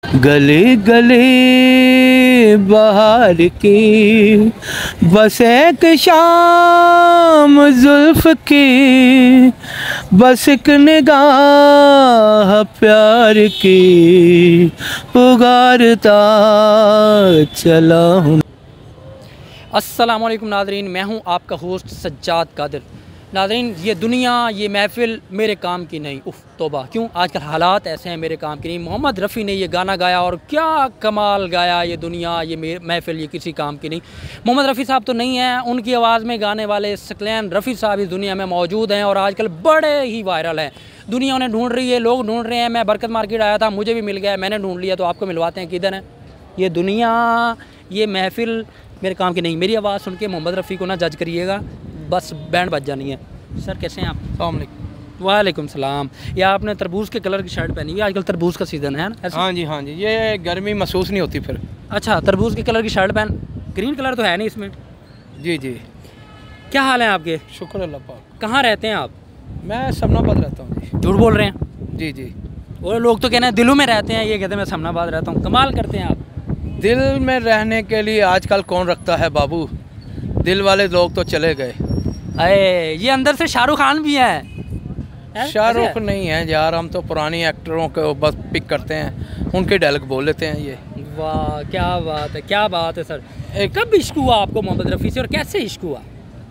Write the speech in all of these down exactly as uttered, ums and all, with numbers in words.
गली गली बहार की बस एक शाम जुल्फ की, बस एक निगाह प्यार की पुकारता चला हूँ। अस्सलाम वालेकुम नाज़रीन, मैं हूं आपका होस्ट सज्जाद कादिर। नाज़रीन, ये दुनिया ये महफ़िल मेरे काम की नहीं। उफ़ तौबा, क्यों आजकल हालात ऐसे हैं मेरे काम की नहीं। मोहम्मद रफ़ी ने ये गाना गाया और क्या कमाल गाया। ये दुनिया ये महफ़िल ये किसी काम की नहीं। मोहम्मद रफ़ी साहब तो नहीं हैं, उनकी आवाज़ में गाने वाले सकलैन रफ़ी साहब इस दुनिया में मौजूद हैं और आजकल बड़े ही वायरल हैं। दुनिया उन्हें ढूंढ रही है, लोग ढूंढ रहे हैं। मैं बरकत मार्केट आया था, मुझे भी मिल गया, मैंने ढूंढ लिया, तो आपको मिलवाते हैं। किधर है ये दुनिया ये महफ़िल मेरे काम की नहीं। मेरी आवाज़ सुन के मोहम्मद रफ़ी को ना जज करिएगा, बस बैंड बज जानी है। सर कैसे हैं आप? अस्सलाम वालेकुम। वालेकुम सलाम। ये आपने तरबूज के कलर की शर्ट पहनी हुई है, आजकल तरबूज का सीज़न है ना? हाँ जी हाँ जी, ये गर्मी महसूस नहीं होती फिर। अच्छा, तरबूज के कलर की शर्ट पहन, ग्रीन कलर तो है नहीं इसमें। जी जी। क्या हाल है आपके? शुक्र अल्लाह पाक। कहाँ रहते हैं आप? मैं समनाबाद रहता हूँ जी। झूठ बोल रहे हैं? जी जी। वो लोग तो कहते हैं दिलों में रहते हैं, ये कहते हैं मैं समनाबाद रहता हूँ। कमाल करते हैं आप। दिल में रहने के लिए आजकल कौन रखता है बाबू, दिल वाले लोग तो चले गए। अरे ये अंदर से शाहरुख खान भी है। शाहरुख नहीं है यार, हम तो पुरानी एक्टरों को बस पिक करते हैं, उनके डायलॉग बोल लेते हैं। ये वाह क्या बात है, क्या बात है सर। एक कब इश्क हुआ आपको मोहम्मद रफ़ी से और कैसे इश्क हुआ?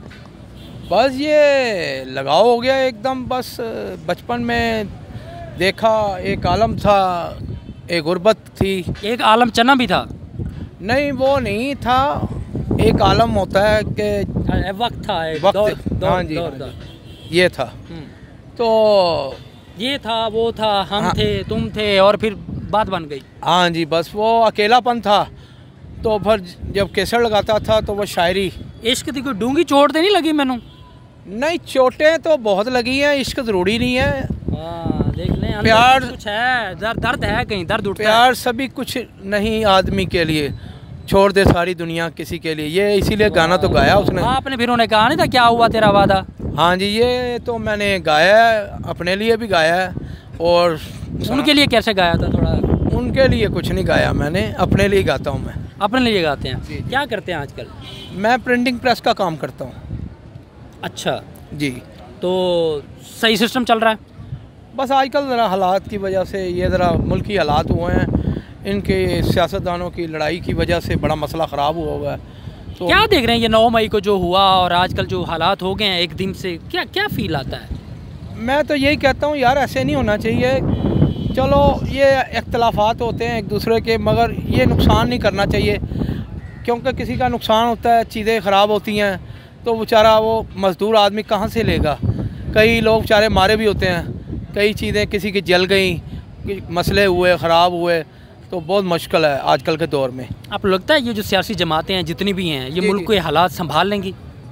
बस ये लगाव हो गया एकदम। बस बचपन में देखा, एक आलम था, एक गुर्बत थी। एक आलम चना भी था? नहीं वो नहीं था, एक आलम होता है कि वक्त था, एक वक्त। दौर, दौर, हाँ जी, दौर, हाँ दौर। जी, ये था। तो ये था वो था, हम हाँ, थे तुम थे और फिर बात बन गई। हाँ जी, बस वो अकेलापन था। तो फिर जब केसर लगाता था तो वो शायरी। इश्क की कोई डूंगी चोट तो नहीं लगी मैनू? नहीं, चोटें तो बहुत लगी हैं, इश्क ज़रूरी नहीं है। हाँ, देख लें अंदर प्यार कुछ है, दर्द दर्द है, कहीं दर्द उठता है। प्यार सभी कुछ नहीं आदमी के लिए, छोड़ दे सारी दुनिया किसी के लिए। ये इसीलिए गाना तो गाया उसने। आपने फिर उन्हें कहा नहीं था क्या हुआ तेरा वादा? हाँ जी, ये तो मैंने गाया है, अपने लिए भी गाया है। और उनके लिए कैसे गाया था? थोड़ा उनके लिए कुछ नहीं गाया मैंने, अपने लिए गाता हूँ मैं। अपने लिए गाते हैं? जी, जी। क्या करते हैं आजकल? मैं प्रिंटिंग प्रेस का काम करता हूँ। अच्छा जी। तो सही सिस्टम चल रहा है? बस आजकल ज़रा हालात की वजह से, ये ज़रा मुल्की हालात हुए हैं, इनके सियासतदानों की लड़ाई की वजह से बड़ा मसला ख़राब हुआ हुआ है। तो क्या देख रहे हैं ये नौ मई को जो हुआ और आजकल जो हालात हो गए हैं एक दिन से, क्या क्या फील आता है? मैं तो यही कहता हूँ यार, ऐसे नहीं होना चाहिए। चलो ये इख्तलाफात होते हैं एक दूसरे के, मगर ये नुकसान नहीं करना चाहिए, क्योंकि किसी का नुकसान होता है, चीज़ें ख़राब होती हैं, तो बेचारा वो मज़दूर आदमी कहाँ से लेगा। कई लोग बेचारे मारे भी होते हैं, कई चीज़ें किसी की जल गई, मसले हुए, ख़राब हुए, तो बहुत मुश्किल है आजकल के दौर में। आपको लगता है ये जो सियासी जमातें हैं जितनी भी हैं, ये मुल्क के हालात संभाल लेंगी?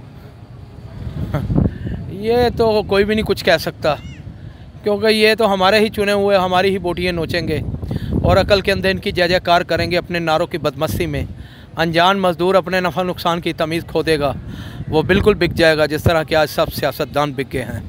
ये तो कोई भी नहीं कुछ कह सकता, क्योंकि ये तो हमारे ही चुने हुए, हमारी ही बोटियाँ नोचेंगे और अकल के अंदर इनकी जय जयकार करेंगे अपने नारों की बदमस्ती में। अनजान मजदूर अपने नफ़ा नुकसान की तमीज़ खो देगा, वो बिल्कुल बिक जाएगा, जिस तरह के आज सब सियासतदान बिक गए हैं।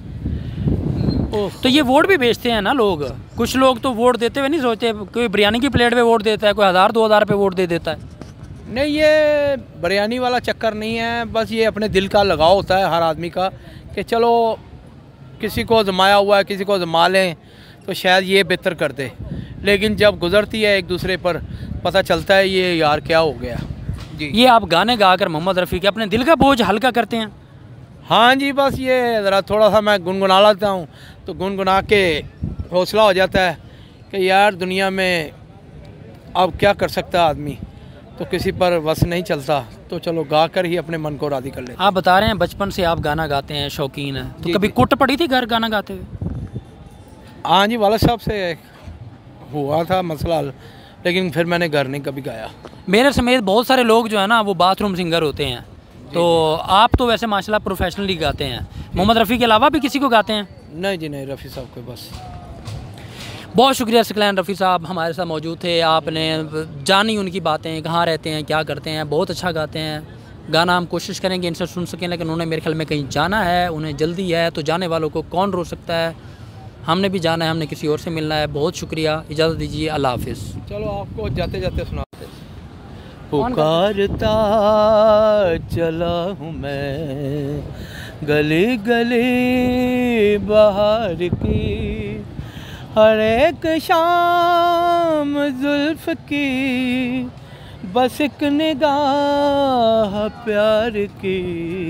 तो ये वोट भी बेचते हैं ना लोग। कुछ लोग तो वोट देते हुए नहीं सोचते, कोई बिरयानी की प्लेट पे वोट देता है, कोई हज़ार दो हज़ार पे वोट दे देता है। नहीं, ये बिरयानी वाला चक्कर नहीं है, बस ये अपने दिल का लगाव होता है हर आदमी का कि चलो किसी को जमाया हुआ है, किसी को जमा लें तो शायद ये बेहतर कर दे। लेकिन जब गुजरती है एक दूसरे पर, पता चलता है ये यार क्या हो गया। जी। ये आप गाने गा कर मोहम्मद रफ़ी के अपने दिल का बोझ हल्का करते हैं? हाँ जी, बस ये ज़रा थोड़ा सा मैं गुनगुना लेता हूँ तो गुनगुना के हौसला हो जाता है कि यार दुनिया में अब क्या कर सकता है आदमी, तो किसी पर बस नहीं चलता, तो चलो गा कर ही अपने मन को राज़ी कर लेते। आप बता रहे हैं बचपन से आप गाना गाते हैं, शौकीन हैं, तो कभी कुट पड़ी थी घर गाना गाते हुए? हाँ जी, वाला साहब से हुआ था मसला, लेकिन फिर मैंने घर नहीं कभी गाया। मेरे समेत बहुत सारे लोग जो है ना वो बाथरूम सिंगर होते हैं, तो आप तो वैसे माशाल्लाह प्रोफेशनली गाते हैं। मोहम्मद रफ़ी के अलावा भी किसी को गाते हैं? नहीं जी नहीं, रफ़ी साहब के बस। बहुत शुक्रिया सकलैन रफ़ी साहब, हमारे साथ मौजूद थे, आपने जानी उनकी बातें, कहाँ रहते हैं, क्या करते हैं। बहुत अच्छा गाते हैं गाना, हम कोशिश करेंगे इनसे सुन सकें, लेकिन उन्होंने मेरे ख्याल में कहीं जाना है, उन्हें जल्दी है, तो जाने वालों को कौन रोक सकता है। हमने भी जाना है, हमने किसी और से मिलना है। बहुत शुक्रिया, इजाज़त दीजिए, अल्लाह हाफिज़। चलो आपको जाते जाते सुनाते हैं। पुकारता चला हूँ मैं गली गली बहार की, हर एक शाम जुल्फ की बस एक निगाह प्यार की।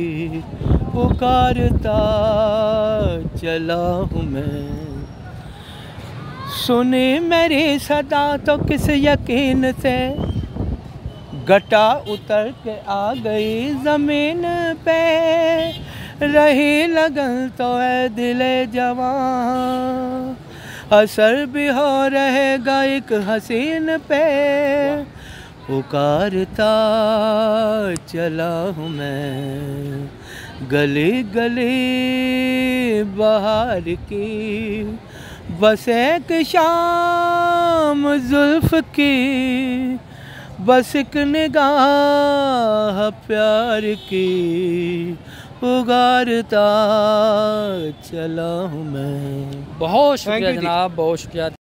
पुकारता चला हूँ मैं, सुनी मेरी सदा तो किस यकीन से घटा उतर के आ गई ज़मीन पे। रही लगन तो है दिले जवां, असर भी हो रहेगा एक हसीन पे। पुकारता चला हूँ मैं गली गली बहार की, बस एक शाम जुल्फ की बस एक निगाह प्यार की। पुकारता चला हूँ मैं। बहुत शुक्रिया जनाब, बहुत शुक्रिया।